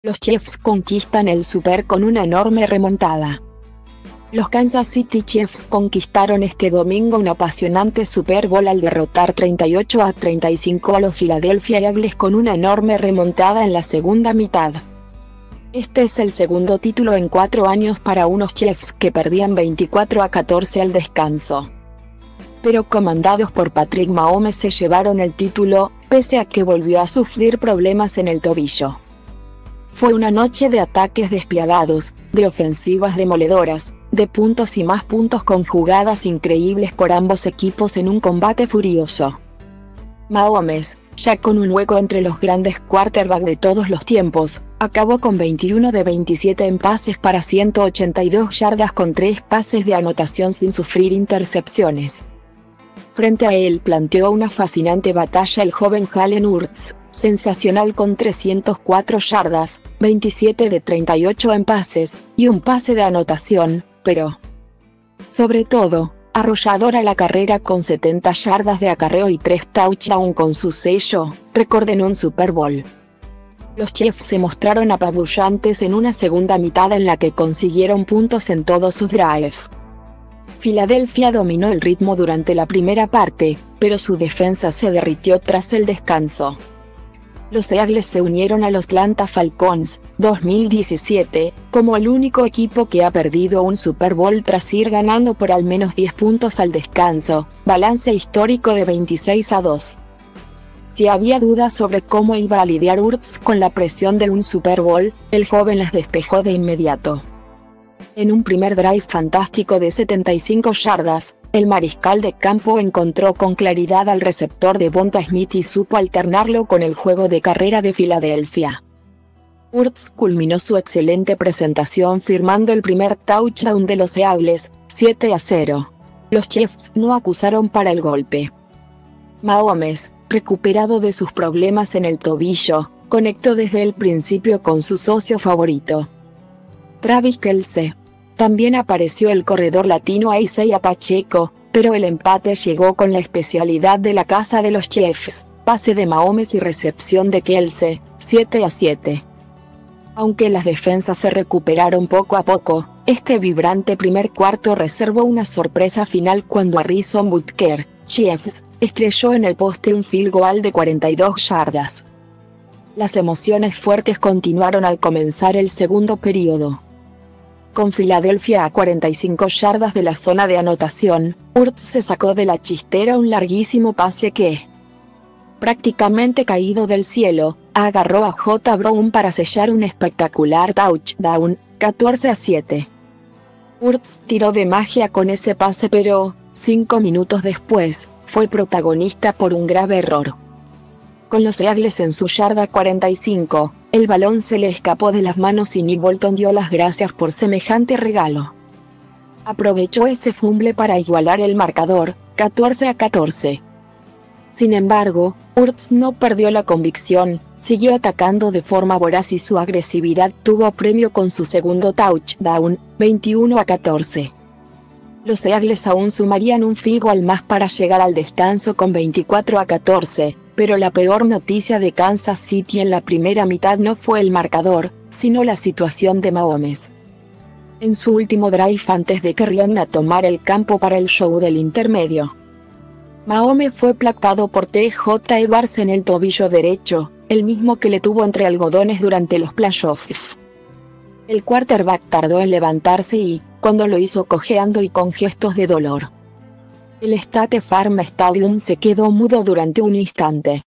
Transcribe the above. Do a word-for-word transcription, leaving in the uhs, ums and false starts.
Los Chiefs conquistan el Super con una enorme remontada. Los Kansas City Chiefs conquistaron este domingo un apasionante Super Bowl al derrotar treinta y ocho a treinta y cinco a los Philadelphia Eagles con una enorme remontada en la segunda mitad. Este es el segundo título en cuatro años para unos Chiefs que perdían veinticuatro a catorce al descanso. Pero comandados por Patrick Mahomes se llevaron el título, pese a que volvió a sufrir problemas en el tobillo. Fue una noche de ataques despiadados, de ofensivas demoledoras, de puntos y más puntos con jugadas increíbles por ambos equipos en un combate furioso. Mahomes, ya con un hueco entre los grandes quarterbacks de todos los tiempos, acabó con veintiuno de veintisiete en pases para ciento ochenta y dos yardas con tres pases de anotación sin sufrir intercepciones. Frente a él planteó una fascinante batalla el joven Jalen Hurts, sensacional con trescientas cuatro yardas, veintisiete de treinta y ocho en pases, y un pase de anotación, pero, sobre todo, arrollador a la carrera con setenta yardas de acarreo y tres touchdowns con su sello, récord en un Super Bowl. Los Chiefs se mostraron apabullantes en una segunda mitad en la que consiguieron puntos en todos sus drives. Filadelfia dominó el ritmo durante la primera parte, pero su defensa se derritió tras el descanso. Los Eagles se unieron a los Atlanta Falcons, dos mil diecisiete, como el único equipo que ha perdido un Super Bowl tras ir ganando por al menos diez puntos al descanso, balance histórico de veintiséis a dos. Si había dudas sobre cómo iba a lidiar Hurts con la presión de un Super Bowl, el joven las despejó de inmediato. En un primer drive fantástico de setenta y cinco yardas, el mariscal de campo encontró con claridad al receptor Devonta Smith y supo alternarlo con el juego de carrera de Filadelfia. Hurts culminó su excelente presentación firmando el primer touchdown de los Eagles, siete a cero. Los Chiefs no acusaron para el golpe. Mahomes, recuperado de sus problemas en el tobillo, conectó desde el principio con su socio favorito, Travis Kelce. También apareció el corredor latino Isaiah Pacheco, pero el empate llegó con la especialidad de la casa de los Chiefs, pase de Mahomes y recepción de Kelce, siete a siete. Aunque las defensas se recuperaron poco a poco, este vibrante primer cuarto reservó una sorpresa final cuando Harrison Butker, Chiefs, estrelló en el poste un field goal de cuarenta y dos yardas. Las emociones fuertes continuaron al comenzar el segundo período. Con Filadelfia a cuarenta y cinco yardas de la zona de anotación, Hurts se sacó de la chistera un larguísimo pase que, prácticamente caído del cielo, agarró a J. Brown para sellar un espectacular touchdown, catorce a siete. Hurts tiró de magia con ese pase pero, cinco minutos después, fue protagonista por un grave error. Con los Eagles en su yarda cuarenta y cinco, el balón se le escapó de las manos y Nick Bolton dio las gracias por semejante regalo. Aprovechó ese fumble para igualar el marcador, catorce a catorce. Sin embargo, Hurts no perdió la convicción, siguió atacando de forma voraz y su agresividad tuvo premio con su segundo touchdown, veintiuno a catorce. Los Eagles aún sumarían un field goal más para llegar al descanso con veinticuatro a catorce, pero la peor noticia de Kansas City en la primera mitad no fue el marcador, sino la situación de Mahomes. En su último drive antes de que Rihanna tomara el campo para el show del intermedio, Mahomes fue placado por T J Edwards en el tobillo derecho, el mismo que le tuvo entre algodones durante los playoffs. El quarterback tardó en levantarse y, cuando lo hizo cojeando y con gestos de dolor, el State Farm Stadium se quedó mudo durante un instante.